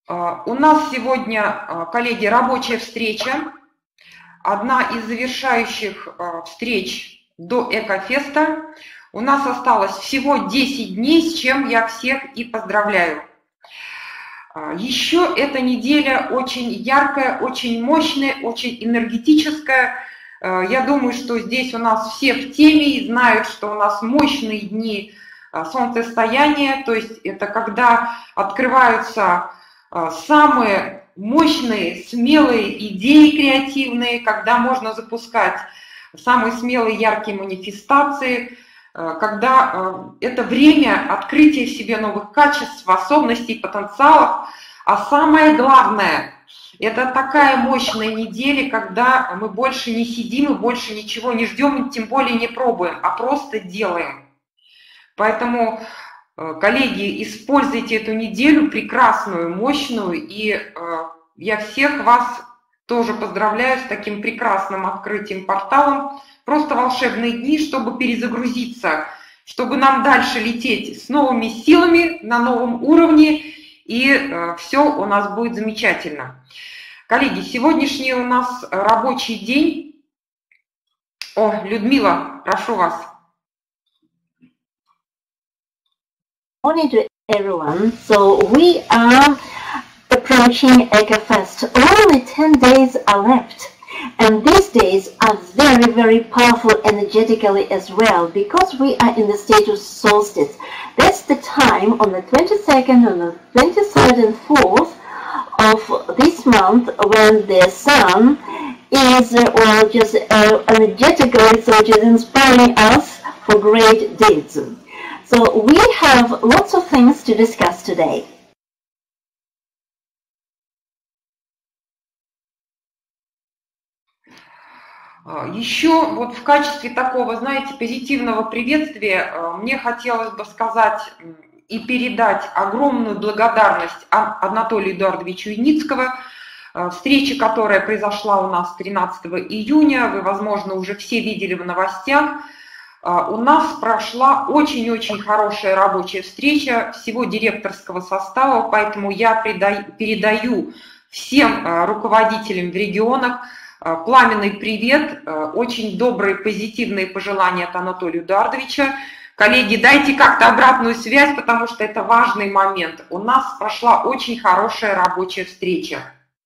У нас сегодня, коллеги, рабочая встреча. Одна из завершающих встреч до Экофеста. У нас осталось всего 10 дней, с чем я всех и поздравляю. Еще эта неделя очень яркая, очень мощная, очень энергетическая. Я думаю, что здесь у нас все в теме и знают, что у нас мощные дни солнцестояния, то есть это когда открываются самые мощные, смелые идеи креативные, когда можно запускать самые смелые, яркие манифестации, когда это время открытия в себе новых качеств, способностей, потенциалов. А самое главное, это такая мощная неделя, когда мы больше не сидим и больше ничего не ждем, и тем более не пробуем, а просто делаем. Поэтому, коллеги, используйте эту неделю прекрасную, мощную, и я всех вас тоже поздравляю с таким прекрасным открытием порталом. Просто волшебные дни, чтобы перезагрузиться, чтобы нам дальше лететь с новыми силами, на новом уровне, и все у нас будет замечательно. Коллеги, сегодняшний у нас рабочий день. О, Людмила, прошу вас. Morning to everyone. So we are approaching Ekofest. Only 10 days are left. And these days are very, very powerful energetically as well, because we are in the state of solstice. That's the time on the 22nd, on the 23rd and 4th of this month when the sun is just energetically just inspiring us for great deeds. So we have lots of things to discuss today. Еще вот в качестве такого, знаете, позитивного приветствия мне хотелось бы сказать и передать огромную благодарность Анатолию Эдуардовичу Яницкого. Встреча, которая произошла у нас 13 июня, вы, возможно, уже все видели в новостях. У нас прошла очень-очень хорошая рабочая встреча всего директорского состава, поэтому я передаю всем руководителям в регионах пламенный привет, очень добрые, позитивные пожелания от Анатолия Эдуардовича. Коллеги, дайте как-то обратную связь, потому что это важный момент. У нас прошла очень хорошая рабочая встреча,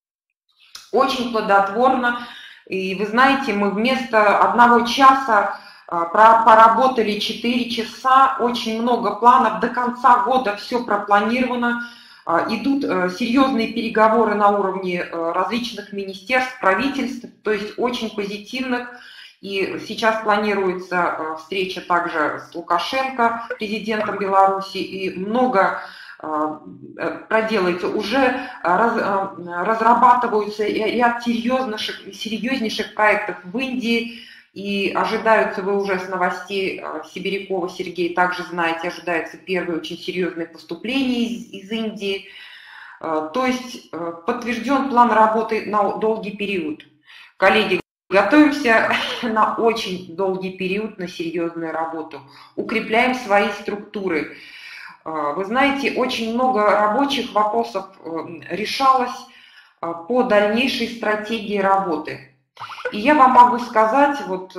очень плодотворно. И вы знаете, мы вместо 1 часа поработали 4 часа, очень много планов, до конца года все пропланировано. Идут серьезные переговоры на уровне различных министерств, правительств, то есть очень позитивных. И сейчас планируется встреча также с Лукашенко, президентом Беларуси, и много проделается. Уже разрабатываются ряд серьезнейших проектов в Индии, и ожидаются, вы уже с новостей Сибирякова Сергей также знаете, ожидаются первые очень серьезные поступления из Индии. То есть подтвержден план работы на долгий период. Коллеги, готовимся на очень долгий период, на серьезную работу. Укрепляем свои структуры. Вы знаете, очень много рабочих вопросов решалось по дальнейшей стратегии работы. И я вам могу сказать, вот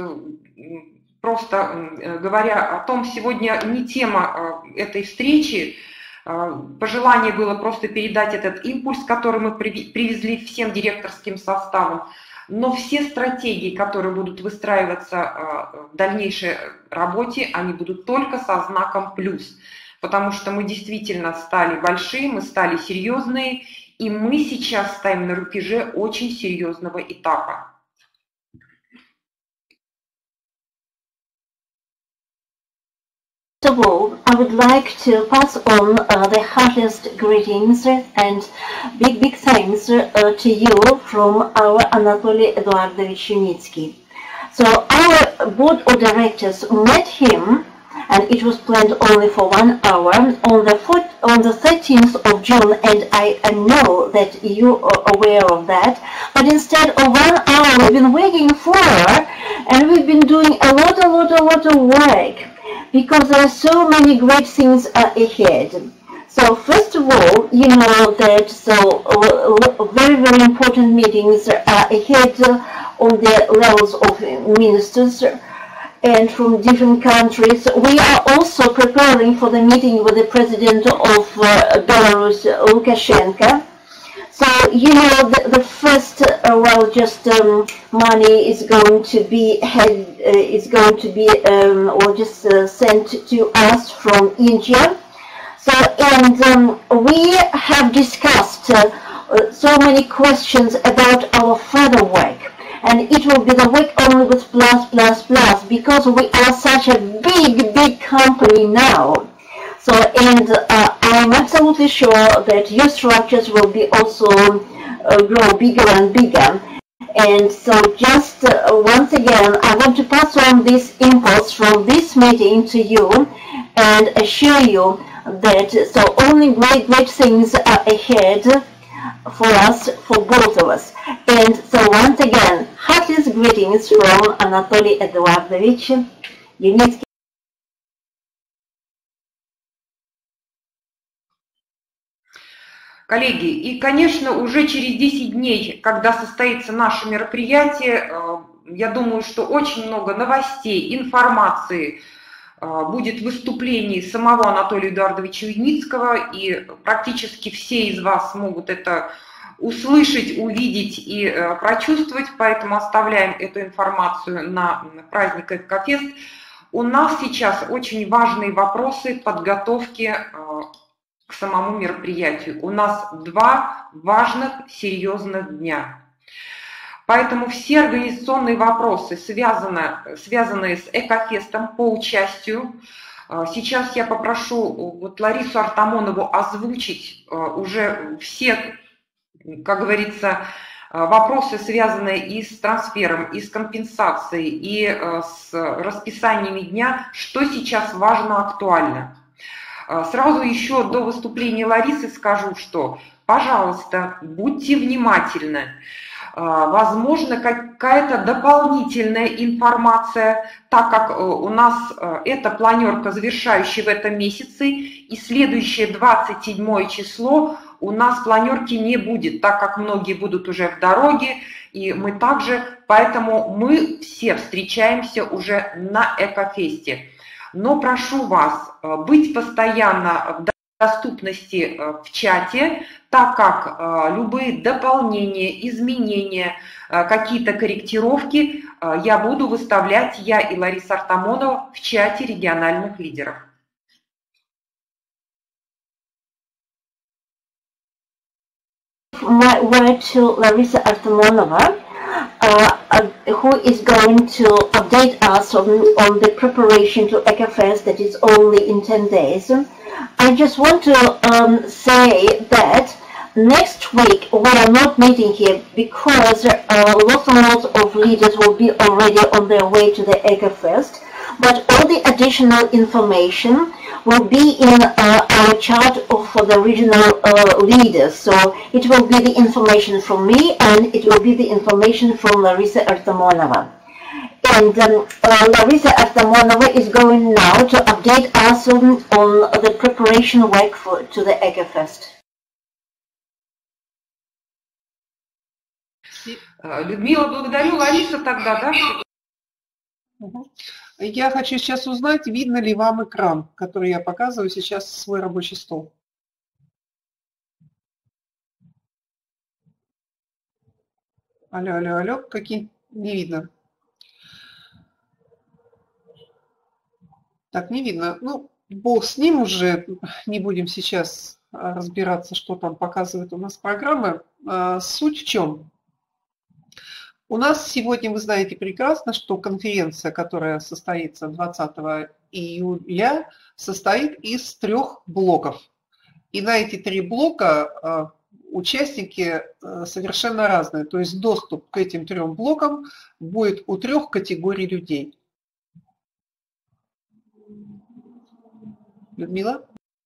просто говоря о том, сегодня не тема этой встречи, пожелание было просто передать этот импульс, который мы привезли всем директорским составам, но все стратегии, которые будут выстраиваться в дальнейшей работе, они будут только со знаком плюс, потому что мы действительно стали большие, мы стали серьезные, и мы сейчас стоим на рубеже очень серьезного этапа. First of all, I would like to pass on the heartiest greetings and big thanks to you from our Anatoly Eduardovich Yunitsky. So our board of directors met him, and it was planned only for 1 hour on the 13th of June, and I know that you are aware of that. But instead of 1 hour, we've been waiting for, and we've been doing a lot of work, because there are so many great things ahead. So first of all, you know that very, very important meetings are ahead on the levels of ministers and from different countries. We are also preparing for the meeting with the president of Belarus, Lukashenko. So you know the first money is going to be sent to us from India. So and we have discussed so many questions about our further work, and it will be the work only with plus because we are such a big company now. So and I'm absolutely sure that your structures will be also grow bigger and bigger. And so just once again, I want to pass on this impulse from this meeting to you and assure you that so only great things are ahead for us, for both of us. And so once again, heartiest greetings from Anatoly Eduardovich Yunitsky. Коллеги, и, конечно, уже через 10 дней, когда состоится наше мероприятие, я думаю, что очень много новостей, информации, будет выступлений самого Анатолия Эдуардовича Юницкого, и практически все из вас могут это услышать, увидеть и прочувствовать, поэтому оставляем эту информацию на праздник Экофест. У нас сейчас очень важные вопросы подготовки к самому мероприятию. У нас 2 важных, серьезных дня. Поэтому все организационные вопросы, связанные с Экофестом по участию, сейчас я попрошу Ларису Артамонову озвучить уже все, как говорится, вопросы, связанные и с трансфером, и с компенсацией, и с расписаниями дня, что сейчас важно, актуально. Сразу еще до выступления Ларисы скажу, что, пожалуйста, будьте внимательны. Возможно, какая-то дополнительная информация, так как у нас эта планерка, завершающая в этом месяце, и следующее 27 число у нас планерки не будет, так как многие будут уже в дороге, и мы также, поэтому мы все встречаемся уже на Экофесте. Но прошу вас быть постоянно в доступности в чате, так как любые дополнения, изменения, какие-то корректировки я буду выставлять, я и Лариса Артамонова, в чате региональных лидеров. My word to Larisa Artamonova, who is going to update us on the preparation to Ekofest that is only in 10 days. I just want to say that next week we are not meeting here because lots of leaders will be already on their way to the Ekofest, but all the additional information will be in our chat for the regional leaders. So it will be the information from me and it will be the information from Larisa Artamonova. And Larisa Artamonova is going now to update us on the preparation work to the Ekofest. Людмила, благодарю. Лариса тогда, да? Я хочу сейчас узнать, видно ли вам экран, который я показываю сейчас, свой рабочий стол. Алло, какие? Не видно. Так, не видно. Ну, бог с ним уже, не будем сейчас разбираться, что там показывает у нас программа. Суть в чем? У нас сегодня, вы знаете прекрасно, что конференция, которая состоится 20 июля, состоит из 3 блоков. И на эти 3 блока участники совершенно разные. То есть доступ к этим 3 блокам будет у 3 категорий людей. Людмила?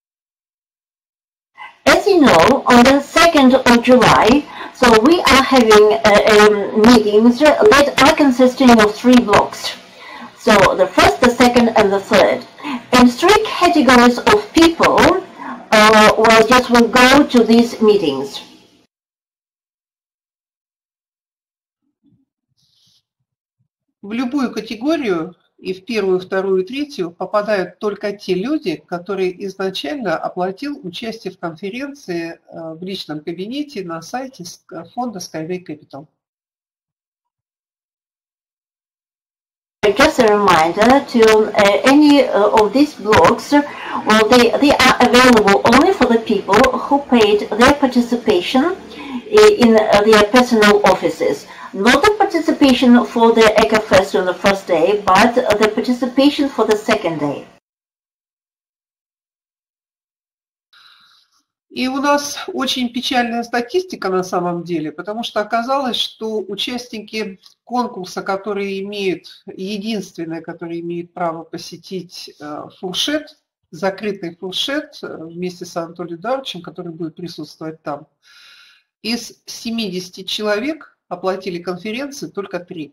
As you know, on the 2nd of July, so we are having meetings that are consisting of 3 blocks. So the first, the second, and the third. And 3 categories of people just will go to these meetings? В любую категорию, и в первую, вторую, третью, попадают только те люди, которые изначально оплатил участие в конференции в личном кабинете на сайте фонда Skyway Capital. Just a reminder to any of these blogs, well, they are available only for the people who paid their participation in their personal offices. Not the participation for the EcoFest on the first day, but the participation for the second day. И у нас очень печальная статистика на самом деле, потому что оказалось, что участники конкурса, которые имеют, единственные, которые имеют право посетить фуршет, закрытый фуршет вместе с Анатолием Эдуардовичем, который будет присутствовать там, из 70 человек оплатили конференции только 3.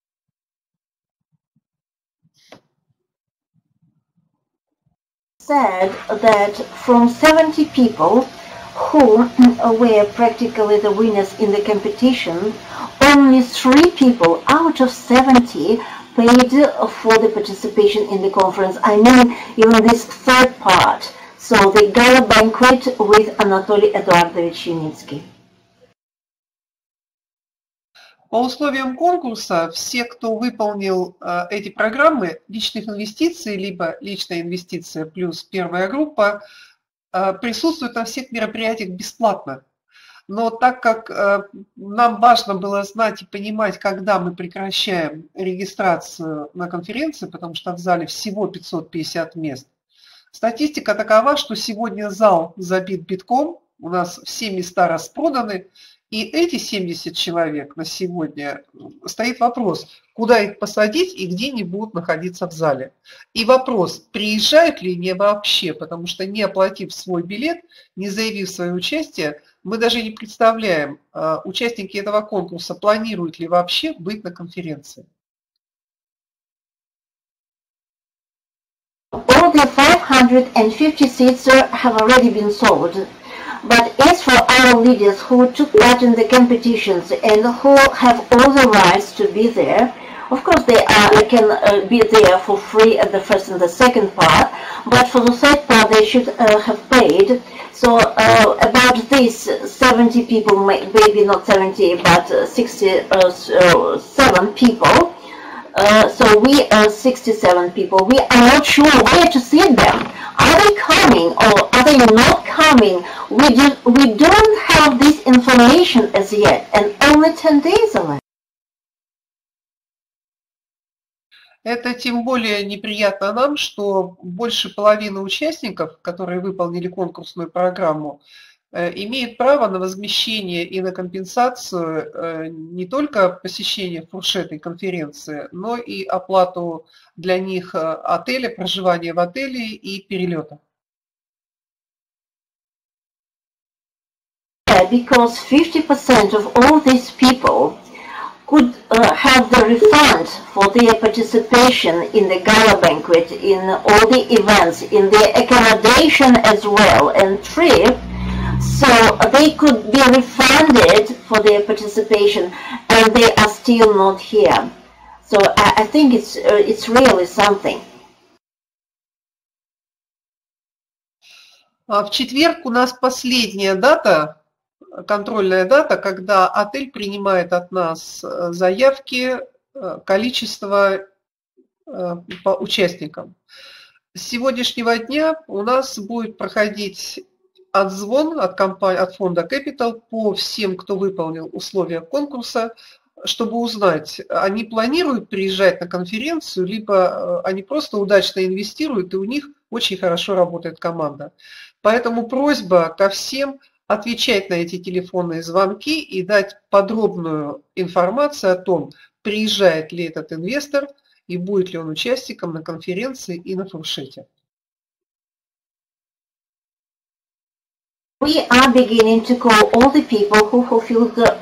Said that from 70 people who were practically the winners in the competition, only 3 people out of 70 paid for the participation in the conference. I mean, even this third part, so the gala banquet with Anatoly Eduardovich Yunitsky. По условиям конкурса все, кто выполнил эти программы личных инвестиций, либо личная инвестиция плюс первая группа, присутствуют на всех мероприятиях бесплатно. Но так как нам важно было знать и понимать, когда мы прекращаем регистрацию на конференции, потому что в зале всего 550 мест, статистика такова, что сегодня зал забит битком, у нас все места распроданы, и эти 70 человек на сегодня стоит вопрос, куда их посадить и где они будут находиться в зале. И вопрос, приезжают ли они вообще, потому что не оплатив свой билет, не заявив свое участие, мы даже не представляем, участники этого конкурса планируют ли вообще быть на конференции. All the 550 seats have already been sold. But as for our leaders who took part in the competitions and who have all the rights to be there, of course they can be there for free at the first and the second part, but for the third part they should have paid. So about these 70 people, maybe not 70, but 67 people, so we are 67 people, we are not sure where to sit them. Are they coming or are they not coming? We don't have this information as yet, and only 10 days are left. Это тем более неприятно нам, что больше половины участников, которые выполнили конкурсную программу, имеют право на возмещение и на компенсацию не только посещения фуршетной конференции, но и оплату для них отеля, проживания в отеле и перелета. Because 50% of all these people could have the refund for their participation in the gala banquet, in all the events, in their accommodation as well, and trip, so they could be refunded for their participation, and they are still not here. So I think it's really something. В четверг у нас последняя дата, контрольная дата, когда отель принимает от нас заявки, количество по участникам. С сегодняшнего дня у нас будет проходить отзвон от фонда Capital по всем, кто выполнил условия конкурса, чтобы узнать, они планируют приезжать на конференцию, либо они просто удачно инвестируют, и у них очень хорошо работает команда. Поэтому просьба ко всем отвечать на эти телефонные звонки и дать подробную информацию о том, приезжает ли этот инвестор и будет ли он участником на конференции и на фуршете. We are beginning to call all the people who fulfilled the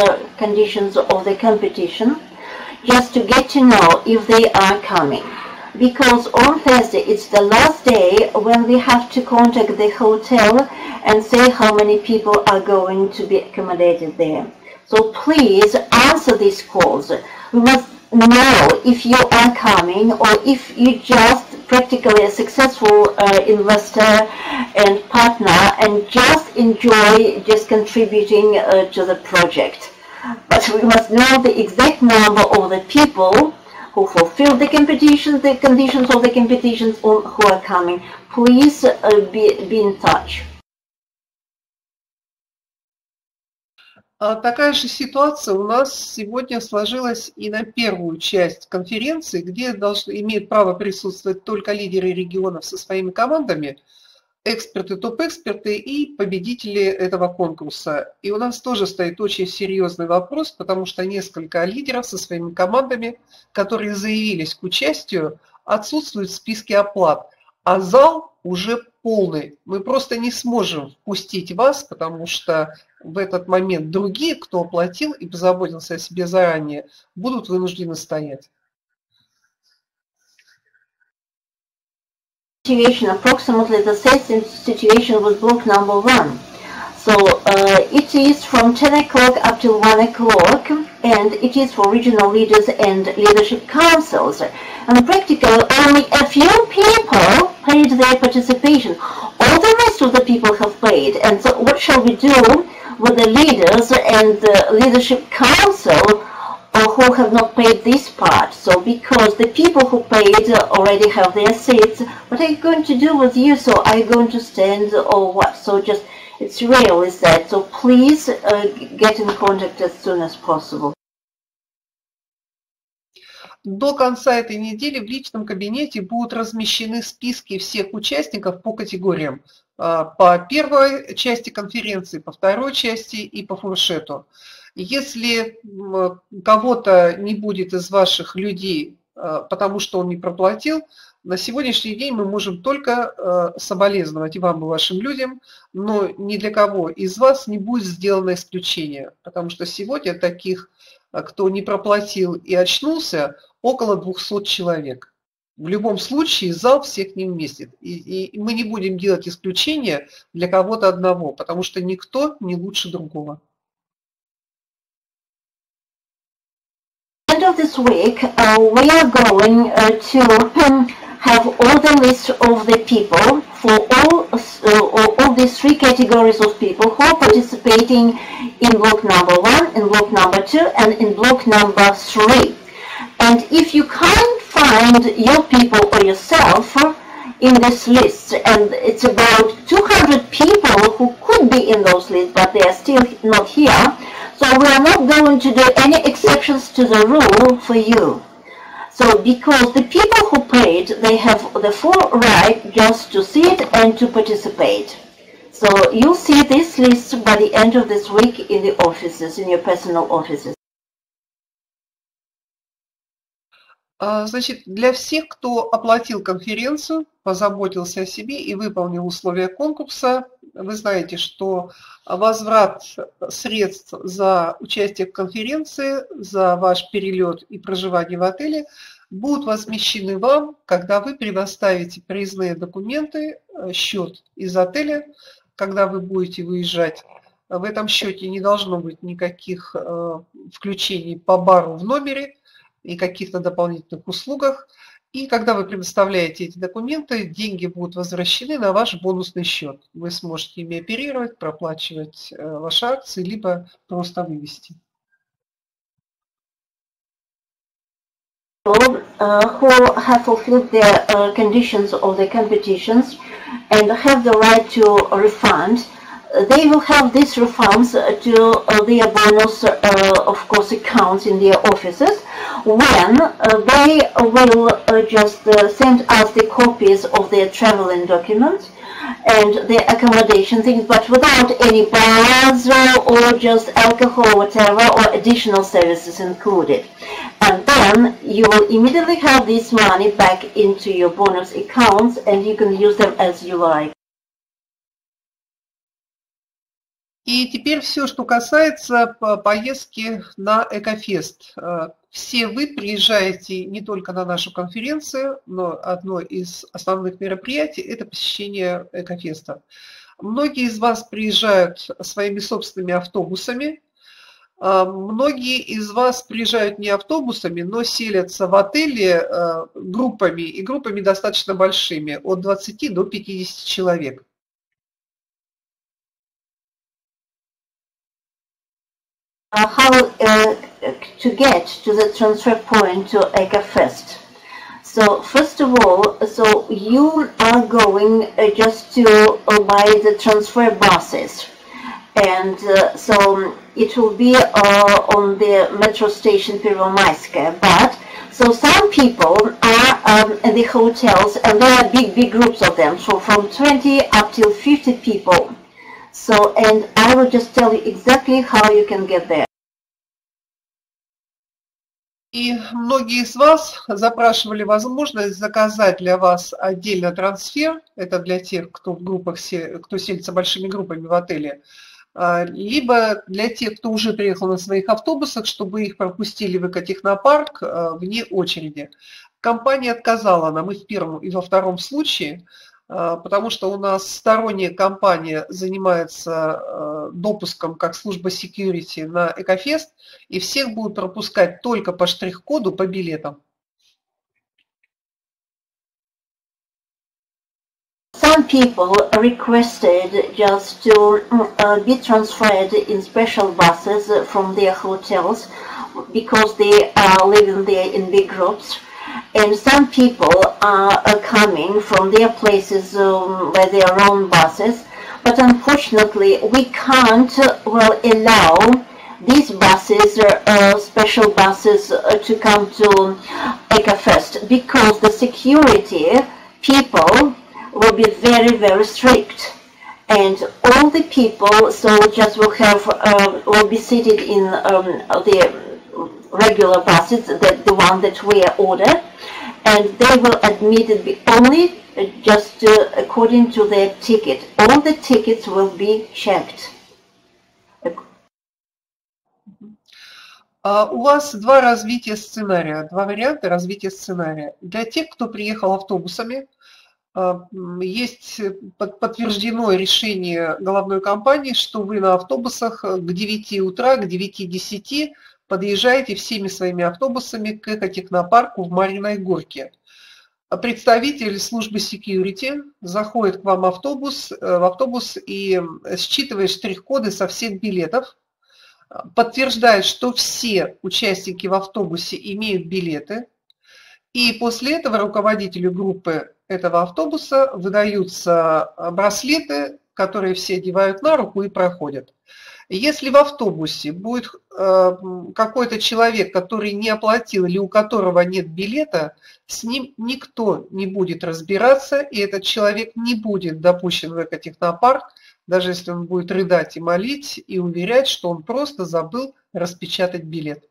conditions of the competition, just to get to know if they are coming. because on Thursday it's the last day when we have to contact the hotel and say how many people are going to be accommodated there. So please answer these calls. We must know if you are coming or if you just practically a successful investor and partner and just enjoy just contributing to the project. But we must know the exact number of the people who fulfill the conditions of the competitions or who are coming. Please be in touch. Такая же ситуация у нас сегодня сложилась и на первую часть конференции, где имеют право присутствовать только лидеры регионов со своими командами, эксперты, топ-эксперты и победители этого конкурса. И у нас тоже стоит очень серьезный вопрос, потому что несколько лидеров со своими командами, которые заявились к участию, отсутствуют в списке оплат, а зал уже полный. Мы просто не сможем впустить вас, потому что в этот момент другие, кто оплатил и позаботился о себе заранее, будут вынуждены стоять. Approximately the same situation with block number 1. So it is from 10 o'clock up to 1 o'clock, and it is for regional leaders and leadership councils. And practically only a few people paid their participation. All the rest of the people have paid. And so what shall we do with the leaders and the leadership council who have not paid this part? So because the people who paid already have their seats, what are you going to do with you? So are you going to stand or what? So just, it's really sad. So please get in contact as soon as possible. До конца этой недели в личном кабинете будут размещены списки всех участников по категориям. По первой части конференции, по второй части и по фуршету. Если кого-то не будет из ваших людей, потому что он не проплатил, на сегодняшний день мы можем только соболезновать и вам, и вашим людям, но ни для кого из вас не будет сделано исключение, потому что сегодня таких, кто не проплатил и очнулся, около 200 человек. В любом случае зал всех не вместит. И мы не будем делать исключения для кого-то одного, потому что никто не лучше другого. End of this week, we are going to have all the list of the people for all these three categories of people who are participating in block number 1, in block number 2, and in block number 3. And if you can't find your people or yourself in this list, and it's about 200 people who could be in those lists, but they are still not here, so we are not going to do any exceptions to the rule for you. So because the people who paid, they have the full right just to see it and to participate. So you'll see this list by the end of this week in the offices, in your personal offices. Значит, для всех, кто оплатил конференцию, позаботился о себе и выполнил условия конкурса, вы знаете, что возврат средств за участие в конференции, за ваш перелет и проживание в отеле будут возмещены вам, когда вы предоставите проездные документы, счет из отеля, когда вы будете выезжать. В этом счете не должно быть никаких включений по бару в номере и каких-то дополнительных услугах. И когда вы предоставляете эти документы, деньги будут возвращены на ваш бонусный счет. Вы сможете ими оперировать, проплачивать ваши акции, либо просто вывести. Who have fulfilled their conditions of the competitions and have the right to refund, they will have these refunds to their bonus, of course, accounts in their offices when they will just send us the copies of their traveling documents and their accommodation things, but without any bars or just alcohol or whatever, or additional services included. And then you will immediately have this money back into your bonus accounts and you can use them as you like. И теперь все, что касается поездки на Экофест. все вы приезжаете не только на нашу конференцию, но одно из основных мероприятий – это посещение Экофеста. Многие из вас приезжают своими собственными автобусами, многие из вас приезжают не автобусами, но селятся в отеле группами, и группами достаточно большими, от 20 до 50 человек. How to get to the transfer point to EcoFest. So first of all, so you are going just to buy the transfer buses, and so it will be on the metro station Первомайская. But so some people are in the hotels, and there are big groups of them, so from 20 up till 50 people. So, and I will just tell you exactly how you can get there. И многие из вас запрашивали возможность заказать для вас отдельно трансфер, это для тех, кто в группах, кто селится большими группами в отеле, либо для тех, кто уже приехал на своих автобусах, чтобы их пропустили в экотехнопарк вне очереди. Компания отказала нам и в первом, и во втором случае, потому что у нас сторонняя компания занимается допуском как служба security на Экофест, и всех будут пропускать только по штрих-коду, по билетам. Some people requested just to be transferred in special buses from their hotels because they are living there in big groups. And some people are coming from their places by their own buses, but unfortunately we can't allow these buses, special buses, to come to Ekofest because the security people will be very strict, and all the people soldiers will have will be seated in the regular buses, the one that we order, and they will admit it only just according to their ticket. All the tickets will be checked. У вас два развития сценария, два варианта развития сценария. Для тех, кто приехал автобусами, есть подтверждено решение головной компании, что вы на автобусах к 9 утра, к 9:10 подъезжаете всеми своими автобусами к экотехнопарку в Марьиной Горке. Представитель службы security заходит к вам в автобус и считывает штрих-коды со всех билетов, подтверждает, что все участники в автобусе имеют билеты, и после этого руководителю группы этого автобуса выдаются браслеты, которые все одевают на руку и проходят. Если в автобусе будет какой-то человек, который не оплатил или у которого нет билета, с ним никто не будет разбираться, и этот человек не будет допущен в экотехнопарк, даже если он будет рыдать и молить и уверять, что он просто забыл распечатать билет.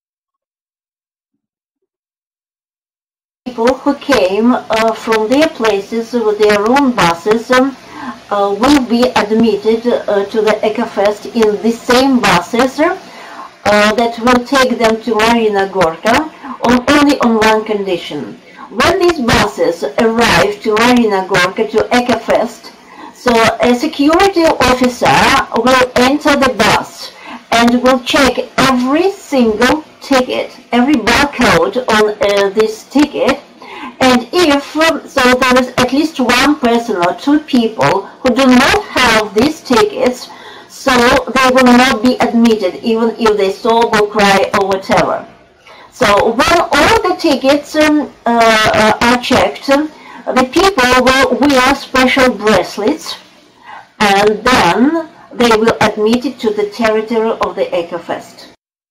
People who came from their places with their own buses will be admitted to the Ekofest in the same buses that will take them to Marina Gorka only on one condition. When these buses arrive to Marina Gorka, to Ekofest, so a security officer will enter the bus and will check every single ticket, every barcode on this ticket, and if so there is at least one person or two people who do not have these tickets, so they will not be admitted even if they sob or cry or whatever. So when all the tickets are checked, the people will wear special bracelets, and then they will admit it to the territory of the Ekofest.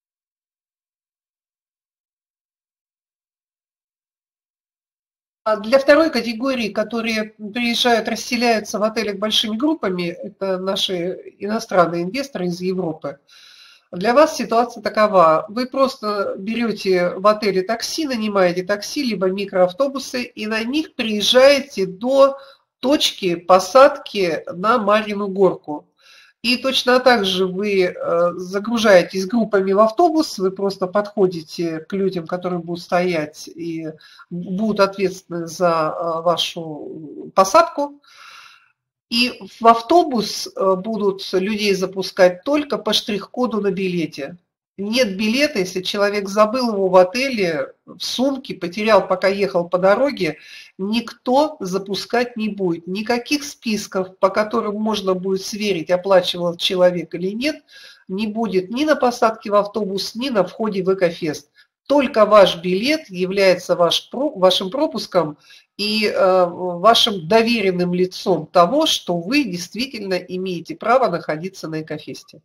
Для второй категории, которые приезжают, расселяются в отелях большими группами, это наши иностранные инвесторы из Европы, для вас ситуация такова. Вы просто берете в отеле такси, нанимаете такси, либо микроавтобусы, и на них приезжаете до точки посадки на Марьину Горку. И точно так же вы загружаетесь группами в автобус, вы просто подходите к людям, которые будут стоять и будут ответственны за вашу посадку. И в автобус будут людей запускать только по штрих-коду на билете. Нет билета, если человек забыл его в отеле, в сумке, потерял, пока ехал по дороге, никто запускать не будет. Никаких списков, по которым можно будет сверить, оплачивал человек или нет, не будет ни на посадке в автобус, ни на входе в Экофест. Только ваш билет является вашим пропуском и вашим доверенным лицом того, что вы действительно имеете право находиться на Экофесте.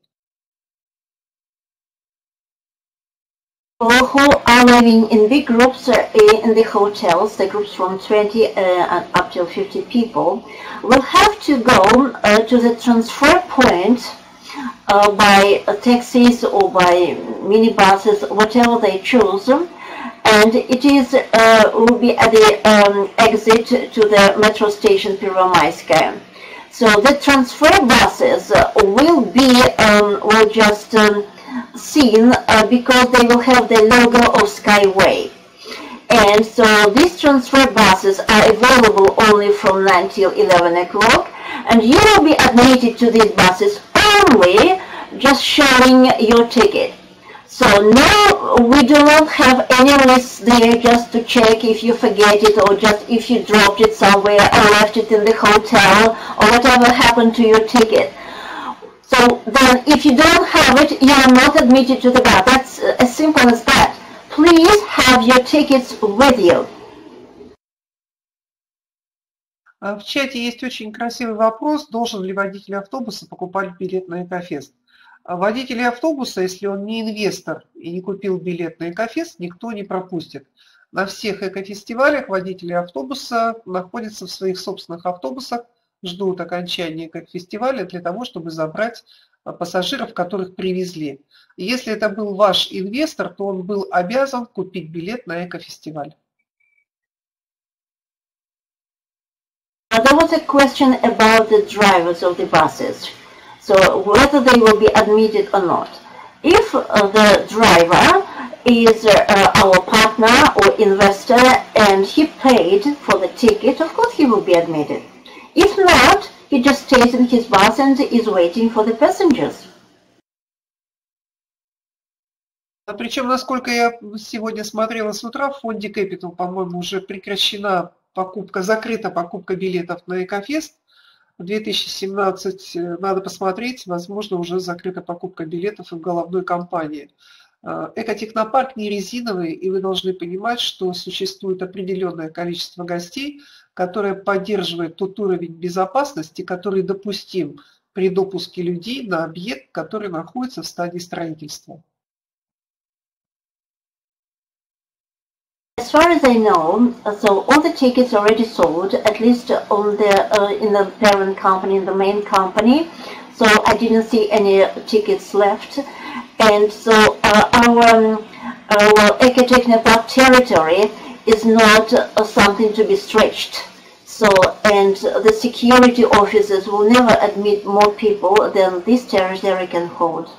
People who are living in big groups in the hotels, the groups from 20 up to 50 people, will have to go to the transfer point by taxis or by minibuses, whatever they choose, and it will be at the exit to the metro station Первомайская. So the transfer buses will just seen because they will have the logo of Skyway. And so these transfer buses are available only from 9 till 11 o'clock, and you will be admitted to these buses only just showing your ticket. So now we do not have any list there just to check if you forget it or just if you dropped it somewhere or left it in the hotel or whatever happened to your ticket. So then if you don't have it, you are not admitted to the bus. That's as simple as that. Please have your tickets with you. В чате есть очень красивый вопрос, должен ли водитель автобуса покупать билет на Экофест. Водитель автобуса, если он не инвестор и не купил билет на Экофест, никто не пропустит. На всех экофестивалях водители автобуса находятся в своих собственных автобусах, ждут окончания фестиваля для того, чтобы забрать пассажиров, которых привезли. И если это был ваш инвестор, то он был обязан купить билет на экофестиваль. There was a question about the drivers of the buses, so whether they will be admitted or not. If the driver is our partner or investor and he paid for the ticket, of course he will be admitted. If not, he just stays in his bus and is waiting for the passengers. Причем, насколько я сегодня смотрела с утра, в фонде Capital, по-моему, уже прекращена закрыта покупка билетов на Экофест. В 2017 надо посмотреть, возможно, уже закрыта покупка билетов и в головной компании. Экотехнопарк не резиновый, и вы должны понимать, что существует определенное количество гостей, которое поддерживает тот уровень безопасности, который допустим при допуске людей на объект, который находится в стадии строительства. As far as I know, so all the tickets are already sold, at least on in the parent company, in the main company. So I didn't see any tickets left, and so our Ecotechnopark territory is not something to be stretched. So, and the security officers will never admit more people than this territory can hold.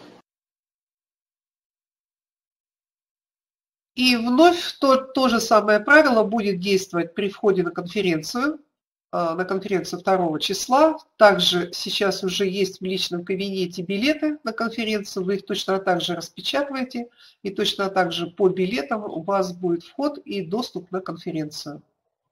И вновь то же самое правило будет действовать при входе на конференцию 2 числа. Также сейчас уже есть в личном кабинете билеты на конференцию, вы их точно так же распечатываете, и точно так же по билетам у вас будет вход и доступ на конференцию.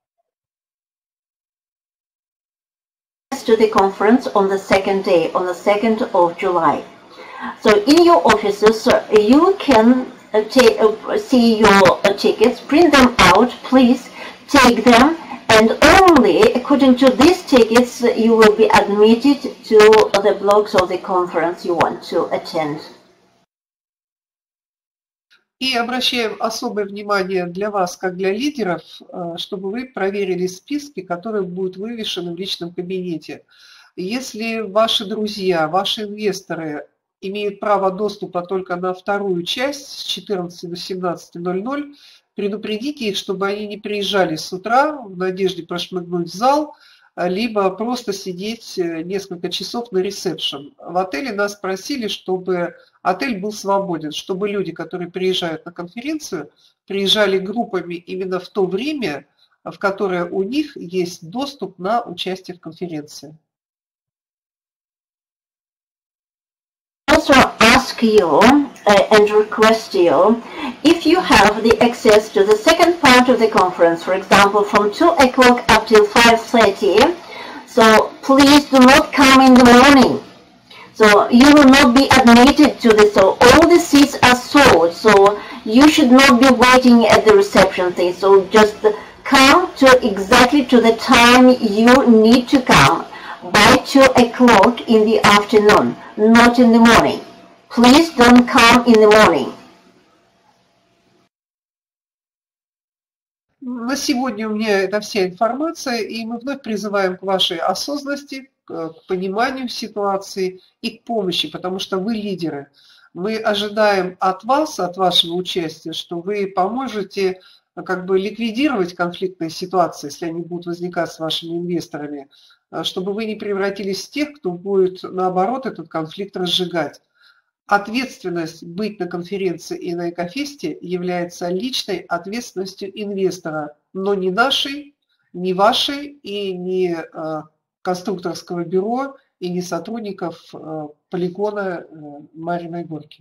To the conference on the second day, on the 2nd of July. So in your offices, you can see your tickets, print them out, please take them, and only according to these tickets you will be admitted to the blocks of the conference you want to attend. И обращаем особое внимание для вас, как для лидеров, чтобы вы проверили списки, которые будут вывешены в личном кабинете. Если ваши друзья, ваши инвесторы имеют право доступа только на вторую часть с 14 до 17:00, предупредите их, чтобы они не приезжали с утра в надежде прошмыгнуть в зал, либо просто сидеть несколько часов на ресепшн. В отеле нас просили, чтобы отель был свободен, чтобы люди, которые приезжают на конференцию, приезжали группами именно в то время, в которое у них есть доступ на участие в конференции. Also ask you and request you if you have the access to the second part of the conference, for example, from 2 o'clock up till 5:30. So please do not come in the morning. So you will not be admitted to this. So all the seats are sold. So you should not be waiting at the reception thing. So just come to exactly to the time you need to come by 2 o'clock in the afternoon, not in the morning. Please don't come in the morning. На сегодня у меня это вся информация, и мы вновь призываем к вашей осознанности, к пониманию ситуации и к помощи, потому что вы лидеры. Мы ожидаем от вас, от вашего участия, что вы поможете как бы ликвидировать конфликтные ситуации, если они будут возникать с вашими инвесторами, чтобы вы не превратились в тех, кто будет, наоборот, этот конфликт разжигать. Ответственность быть на конференции и на Экофесте является личной ответственностью инвестора, но не нашей, не вашей и не конструкторского бюро и не сотрудников полигона Марьиной Горки.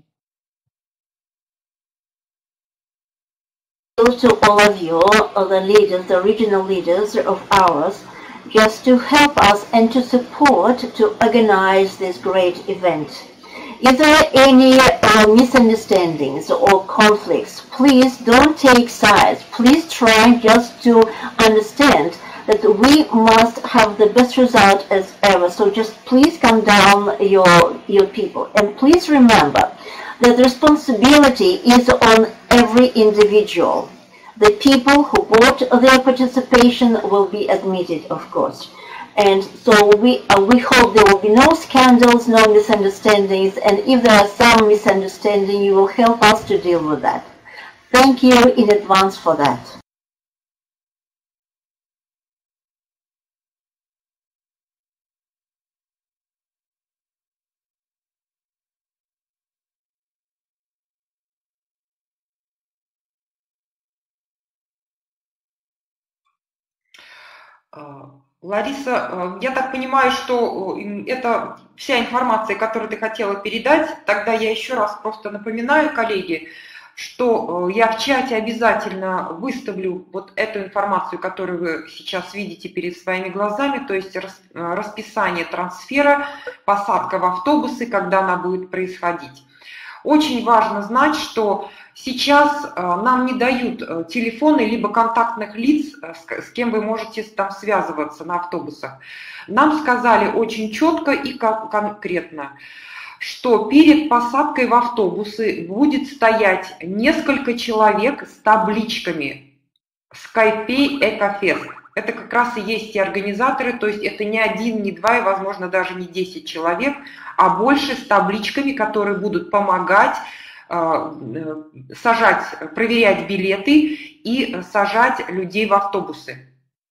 To all of you, the leaders, the regional leaders of ours, just to help us and to support to organize this great event. If there are any misunderstandings or conflicts, please don't take sides. Please try just to understand that we must have the best result as ever. So just please calm down your people. And please remember that the responsibility is on every individual. The people who bought their participation will be admitted, of course. And so we hope there will be no scandals, no misunderstandings, and if there are some misunderstandings, you will help us to deal with that. Thank you in advance for that. Лариса, я так понимаю, что это вся информация, которую ты хотела передать. Тогда я еще раз просто напоминаю, коллеги, что я в чате обязательно выставлю вот эту информацию, которую вы сейчас видите перед своими глазами, то есть расписание трансфера, посадка в автобусы, когда она будет происходить. Очень важно знать, что сейчас нам не дают телефоны либо контактных лиц, с кем вы можете там связываться на автобусах. Нам сказали очень четко и конкретно, что перед посадкой в автобусы будет стоять несколько человек с табличками «Скайпей Экофест». Это как раз и есть те организаторы, то есть это не один, не два и, возможно, даже не 10 человек, а больше с табличками, которые будут помогать сажать, проверять билеты и сажать людей в автобусы.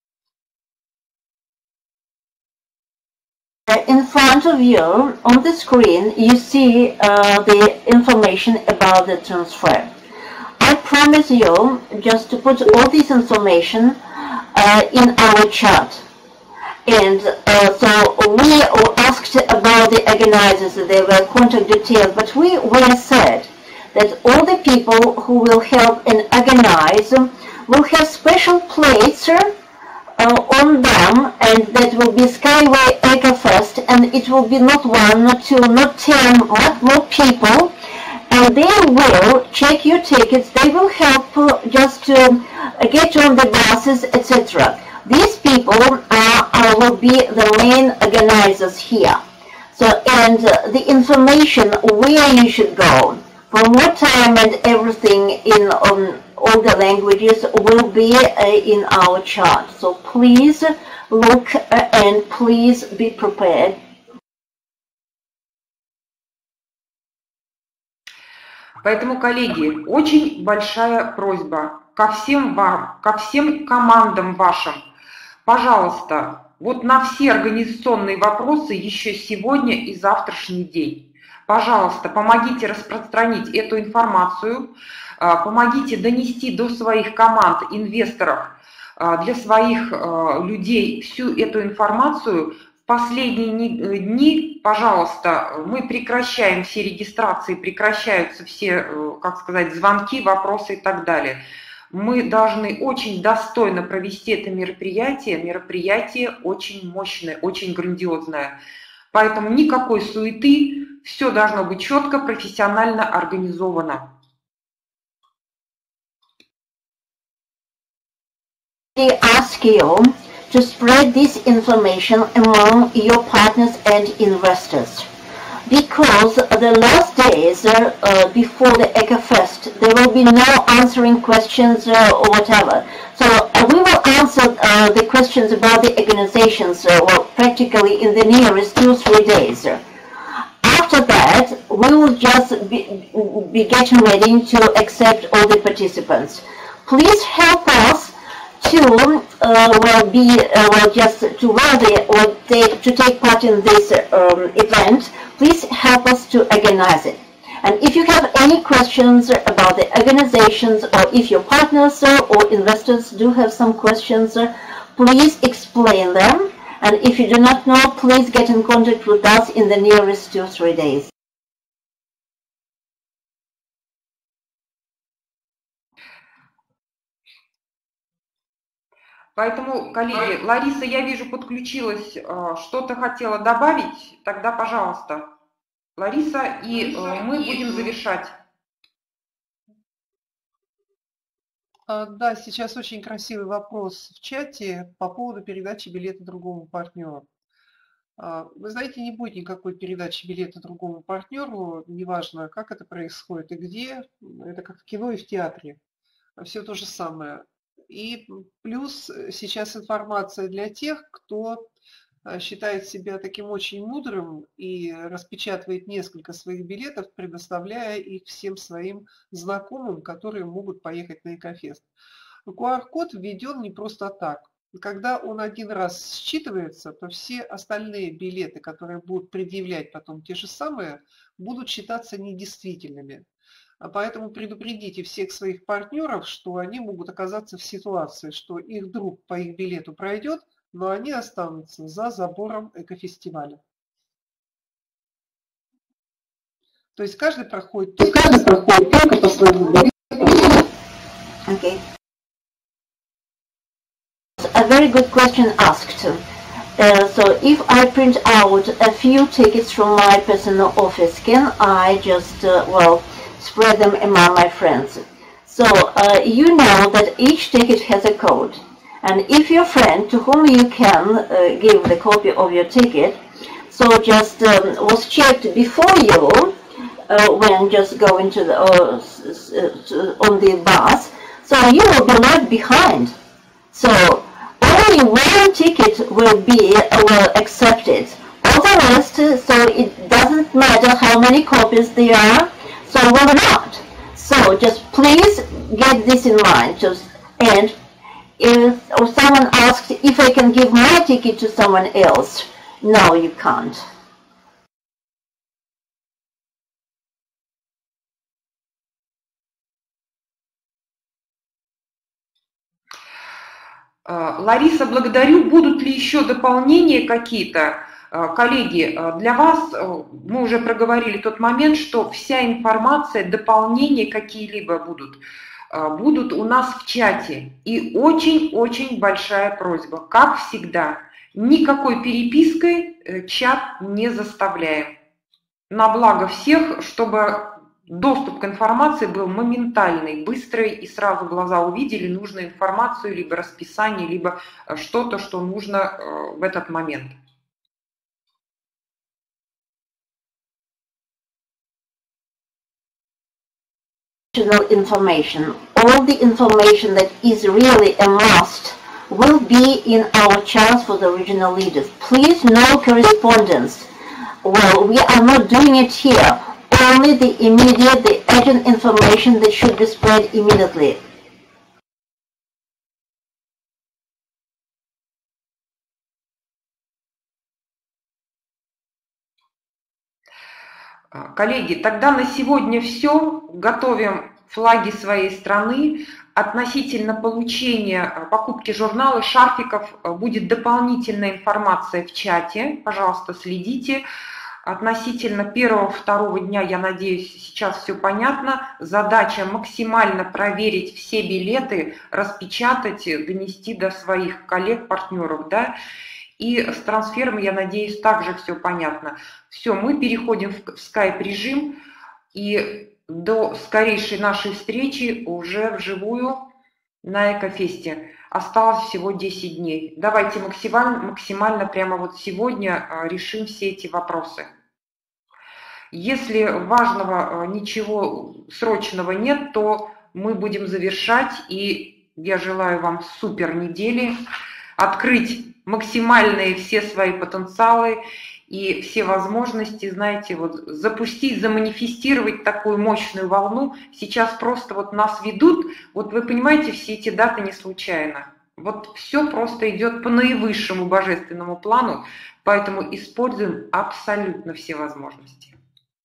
In front of you, on the screen, you see the information about the transfer. I promise you just to put all this information in our chat. And so we asked about the organizers, there were contact details, but we said that all the people who will help and organize will have special plates on them, and that will be Skyway Ecofest, and it will be not 1, not 2, not 10, not more people, and they will check your tickets, they will help just to get on the buses, etc. These people will be the main organizers here. So, and the information where you should go, from what time and everything in all the languages will be in our chart. So please look and please be prepared. Поэтому, коллеги, очень большая просьба ко всем вам, ко всем командам вашим. Пожалуйста, вот на все организационные вопросы еще сегодня и завтрашний день. Пожалуйста, помогите распространить эту информацию, помогите донести до своих команд, инвесторов, для своих людей всю эту информацию. В последние дни, пожалуйста, мы прекращаем все регистрации, прекращаются все, как сказать, звонки, вопросы и так далее. Мы должны очень достойно провести это мероприятие. Мероприятие очень мощное, очень грандиозное. Поэтому никакой суеты, все должно быть четко, профессионально организовано. I ask you to spread this information among your partners and investors, because the last days before the EcoFest there will be no answering questions or whatever. So we will answer the questions about the organizations well, practically in the nearest 2-3 days. After that, we will just be getting ready to accept all the participants. Please help us to take part in this event. Please help us to organize it. And if you have any questions about the organizations, or if your partners or investors do have some questions, please explain them. And if you do not know, please get in contact with us in the nearest 2-3 days. Поэтому, коллеги, Лариса, я вижу, подключилась, что-то хотела добавить, тогда, пожалуйста, Лариса, и мы будем завершать. Да, сейчас очень красивый вопрос в чате по поводу передачи билета другому партнеру. Вы знаете, не будет никакой передачи билета другому партнеру, неважно, как это происходит и где, это как в кино и в театре, все то же самое. И плюс сейчас информация для тех, кто считает себя таким очень мудрым и распечатывает несколько своих билетов, предоставляя их всем своим знакомым, которые могут поехать на Экофест. QR-код введен не просто так. Когда он один раз считывается, то все остальные билеты, которые будут предъявлять потом те же самые, будут считаться недействительными. Поэтому предупредите всех своих партнеров, что они могут оказаться в ситуации, что их друг по их билету пройдет, но они останутся за забором экофестиваля. То есть каждый проходит только по своему билету. Okay. A very good question asked. So if I print out a few tickets from my personal office, can I just, spread them among my friends? So you know that each ticket has a code. And if your friend to whom you can give the copy of your ticket, so just was checked before you when just go into the on the bus, so you will be left behind. So only one ticket will be accepted. All the rest, so it doesn't matter how many copies there are, so will not. So just please get this in mind. And if someone asked if I can give my ticket to someone else, no, you can't. Лариса, благодарю. Будут ли еще дополнения какие-то? Коллеги, для вас мы уже проговорили тот момент, что вся информация, дополнения какие-либо будут у нас в чате. И очень-очень большая просьба, как всегда, никакой перепиской чат не заставляем. На благо всех, чтобы доступ к информации был моментальный, быстрый, и сразу глаза увидели нужную информацию, либо расписание, либо что-то, что нужно в этот момент. Information. All the information that is really a must will be in our channels for the regional leaders. Please, no correspondence. Well, we are not doing it here. Only the immediate, the urgent information that should be spread immediately. Коллеги, тогда на сегодня все. Готовим флаги своей страны. Относительно получения, покупки журнала, шарфиков будет дополнительная информация в чате. Пожалуйста, следите. Относительно первого-второго дня, я надеюсь, сейчас все понятно. Задача максимально проверить все билеты, распечатать, донести до своих коллег, партнеров, да. И с трансфером, я надеюсь, также все понятно. Все, мы переходим в скайп-режим и до скорейшей нашей встречи уже вживую на Экофесте. Осталось всего 10 дней. Давайте максимально прямо вот сегодня решим все эти вопросы. Если важного ничего срочного нет, то мы будем завершать. И я желаю вам супер недели, открыть максимальные все свои потенциалы и все возможности, знаете, вот запустить, заманифестировать такую мощную волну. Сейчас просто вот нас ведут, вот вы понимаете, все эти даты не случайно. Вот все просто идет по наивысшему божественному плану, поэтому используем абсолютно все возможности.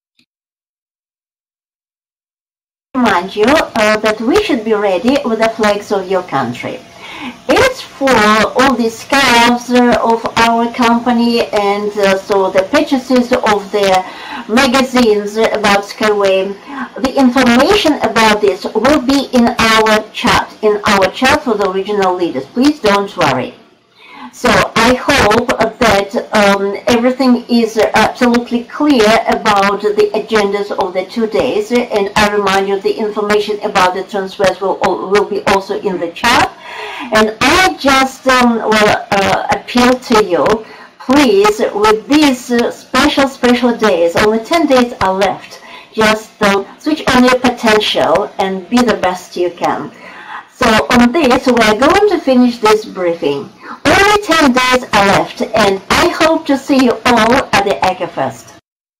Remind you that we should be ready with the flags of your country. It's for all the scarves of our company and so the purchases of the magazines about Skyway. The information about this will be in our chat for the regional leaders. Please don't worry. So I hope that everything is absolutely clear about the agendas of the 2 days, and I remind you the information about the transfers will be also in the chat. And I just appeal to you, please, with these special days, only 10 days are left, just switch on your potential and be the best you can. So on this, we are going to finish this briefing. Only 10 days are left, and I hope to see you all at the EcoFest.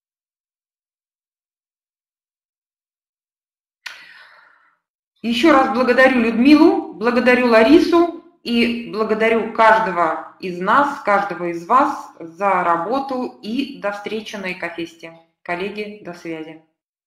Еще раз благодарю Людмилу, благодарю Ларису и благодарю каждого из нас, каждого из вас за работу и до встречи на Экофесте. Коллеги, до связи.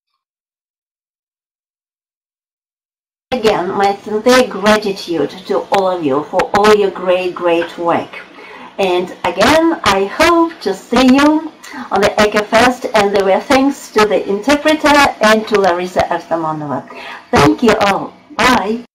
Again, my sincere gratitude to all of you for all your great work. And again, I hope to see you on the EcoFest, and there were thanks to the interpreter and to Larissa Arsamonova. Thank you all. Bye.